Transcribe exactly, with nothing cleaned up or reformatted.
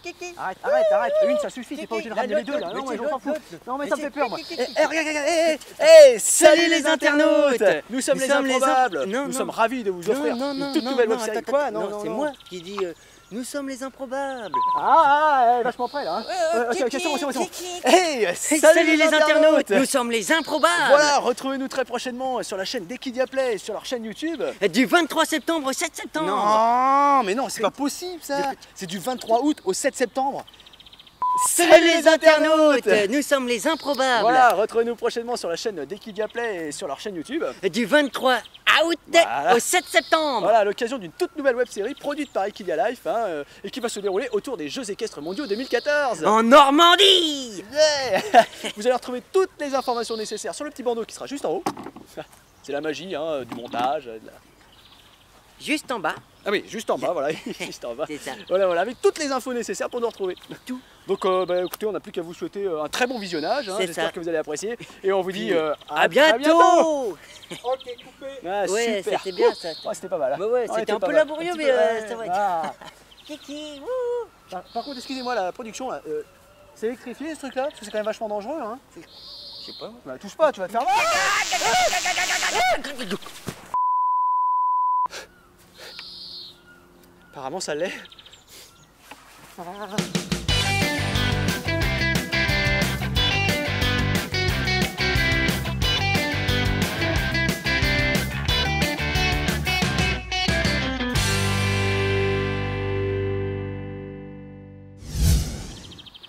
Arrête, arrête, arrête. Une, ça suffit, t'es pas obligé de ramener les deux là. Non, mais j'en fous. Non, mais ça me fait peur moi. Eh, regarde, regarde, eh, eh, salut les internautes. Nous sommes les improbables. Nous sommes ravis de vous offrir une toute nouvelle web série. Quoi? Non, non, c'est moi qui dis nous sommes les improbables. Ah, ah, vachement près là. Ok, ok, c'est bon, c'est bon, c'est bon. Hey, salut les internautes. Nous sommes les improbables. Voilà, retrouvez-nous très prochainement sur la chaîne d'Equidia Play, sur leur chaîne YouTube. Du vingt-trois septembre au sept septembre. Non, mais non, c'est pas possible ça. C'est du vingt-trois août au sept septembre. Salut les internautes. Nous sommes les improbables. Voilà, retrouvez-nous prochainement sur la chaîne d'Equidia Play et sur leur chaîne YouTube. Du vingt-trois août voilà. au sept septembre. Voilà, à l'occasion d'une toute nouvelle web série produite par Equidia Life hein, euh, et qui va se dérouler autour des Jeux équestres mondiaux deux mille quatorze. En Normandie. Yeah. Vous allez retrouver toutes les informations nécessaires sur le petit bandeau qui sera juste en haut. C'est la magie hein, du montage. De la... Juste en bas. Ah oui, juste en bas, voilà, juste en bas. C'est ça. Voilà, voilà, avec toutes les infos nécessaires pour nous retrouver. Tout. Donc, euh, bah, écoutez, on n'a plus qu'à vous souhaiter un très bon visionnage. Hein, J'espère que vous allez apprécier. Et on vous dit euh, à, à bientôt. bientôt. Ok, coupé. Ah, ouais, c'était bien ça. Oh, c'était pas mal. Hein. Bah ouais, c'était un peu laborieux, mais euh, ça va. Ah. Kiki, wouh. Par, par contre, excusez-moi, la production, là, euh, c'est électrifié ce truc-là parce que c'est quand même vachement dangereux. Hein. Je sais pas. Bah, touche pas, tu vas te faire mal. Apparemment ça l'est. Ah.